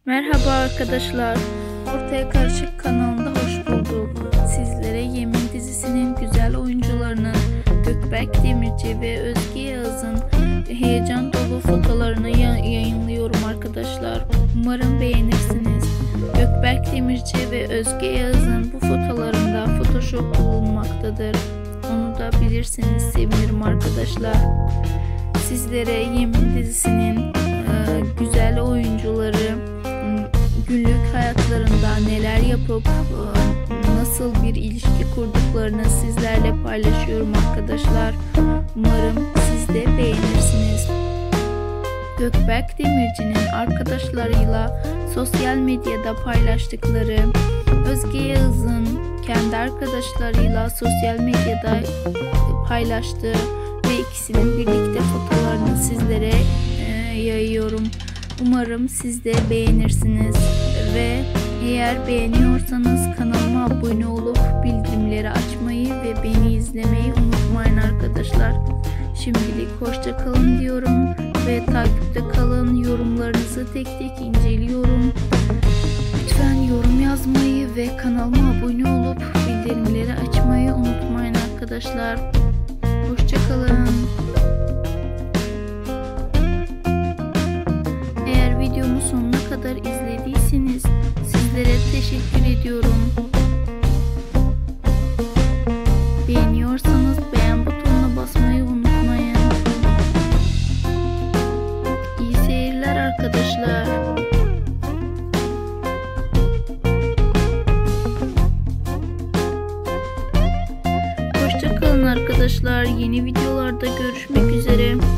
Merhaba arkadaşlar, Ortaya Karışık kanalında hoş bulduk. Sizlere Yemin dizisinin güzel oyuncularının Gökberk Demirci ve Özge Yağız'ın heyecan dolu fotolarını yayınlıyorum arkadaşlar. Umarım beğenirsiniz. Gökberk Demirci ve Özge Yağız'ın bu fotolarında Photoshop bulunmaktadır. Onu da bilirseniz sevinirim arkadaşlar. Sizlere Yemin dizisinin güzel oyuncuları günlük hayatlarında neler yapıp nasıl bir ilişki kurduklarını sizlerle paylaşıyorum arkadaşlar. Umarım siz de beğenirsiniz. Gökberk Demirci'nin arkadaşlarıyla sosyal medyada paylaştıkları, Özge Yağız'ın kendi arkadaşlarıyla sosyal medyada paylaştığı ve ikisinin birlikte fotolarını sizlere yayıyorum. Umarım siz de beğenirsiniz ve eğer beğeniyorsanız kanalıma abone olup bildirimleri açmayı ve beni izlemeyi unutmayın arkadaşlar. Şimdilik hoşça kalın diyorum ve takipte kalın. Yorumlarınızı tek tek inceliyorum. Lütfen yorum yazmayı ve kanalıma abone olup bildirimleri açmayı unutmayın arkadaşlar. Hoşça kalın. Videomu sonuna kadar izlediyseniz sizlere teşekkür ediyorum. Beğeniyorsanız beğen butonuna basmayı unutmayın. İyi seyirler arkadaşlar. Hoşça kalın arkadaşlar. Yeni videolarda görüşmek üzere.